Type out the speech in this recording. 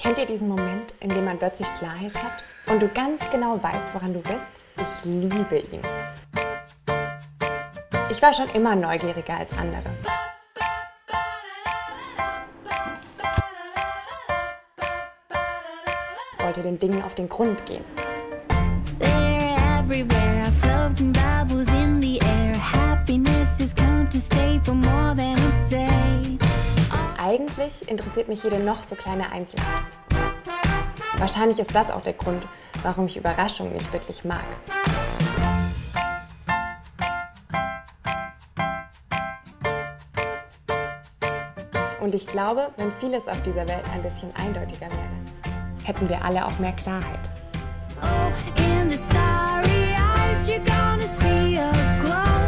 Kennt ihr diesen Moment, in dem man plötzlich Klarheit hat und du ganz genau weißt, woran du bist? Ich liebe ihn. Ich war schon immer neugieriger als andere. Wollte den Dingen auf den Grund gehen. Eigentlich interessiert mich jede noch so kleine Einzelheit. Wahrscheinlich ist das auch der Grund, warum ich Überraschungen nicht wirklich mag. Und ich glaube, wenn vieles auf dieser Welt ein bisschen eindeutiger wäre, hätten wir alle auch mehr Klarheit. Oh, in the starry eyes, you're gonna see a glow.